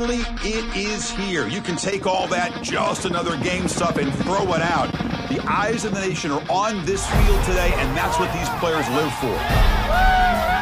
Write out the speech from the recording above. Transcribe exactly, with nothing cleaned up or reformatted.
finally, it is here. You can take all that just another game stuff and throw it out. The eyes of the nation are on this field today, and that's what these players live for.